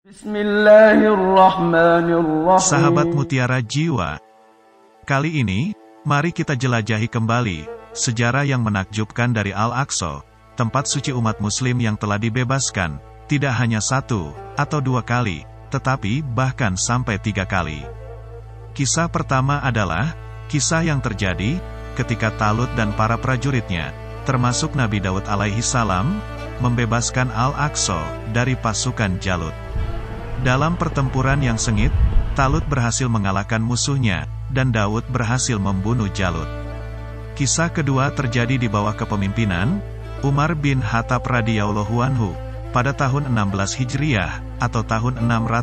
Bismillahirrahmanirrahim. Sahabat Mutiara Jiwa, kali ini, mari kita jelajahi kembali sejarah yang menakjubkan dari Al-Aqsa, tempat suci umat muslim yang telah dibebaskan, tidak hanya 1 atau 2 kali, tetapi bahkan sampai 3 kali. Kisah pertama adalah kisah yang terjadi ketika Talut dan para prajuritnya, termasuk Nabi Daud alaihi salam, membebaskan Al-Aqsa dari pasukan Jalut. Dalam pertempuran yang sengit, Talut berhasil mengalahkan musuhnya, dan Daud berhasil membunuh Jalut. Kisah kedua terjadi di bawah kepemimpinan Umar bin Khattab radhiyallahu anhu, pada tahun 16 Hijriah, atau tahun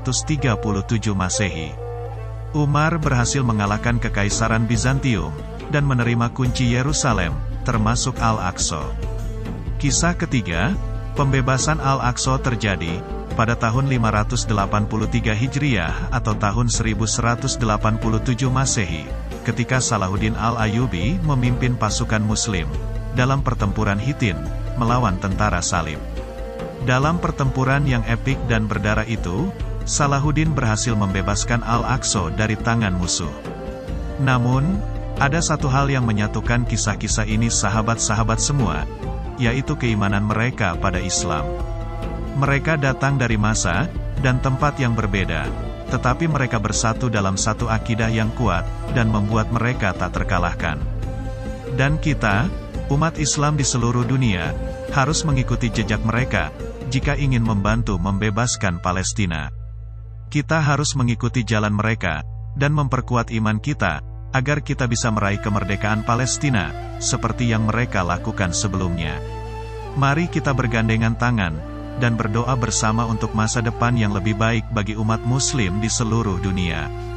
637 Masehi. Umar berhasil mengalahkan Kekaisaran Bizantium, dan menerima kunci Yerusalem, termasuk Al-Aqsa. Kisah ketiga, pembebasan Al-Aqsa terjadi pada tahun 583 Hijriah atau tahun 1187 Masehi, ketika Salahuddin Al-Ayyubi memimpin pasukan Muslim dalam pertempuran Hittin melawan tentara Salib. Dalam pertempuran yang epik dan berdarah itu, Salahuddin berhasil membebaskan Al-Aqsa dari tangan musuh. Namun, ada satu hal yang menyatukan kisah-kisah ini sahabat-sahabat semua, yaitu keimanan mereka pada Islam. Mereka datang dari masa dan tempat yang berbeda, tetapi mereka bersatu dalam satu akidah yang kuat, dan membuat mereka tak terkalahkan. Dan kita, umat Islam di seluruh dunia, harus mengikuti jejak mereka, jika ingin membantu membebaskan Palestina. Kita harus mengikuti jalan mereka, dan memperkuat iman kita, agar kita bisa meraih kemerdekaan Palestina, seperti yang mereka lakukan sebelumnya. Mari kita bergandengan tangan, dan berdoa bersama untuk masa depan yang lebih baik bagi umat muslim di seluruh dunia.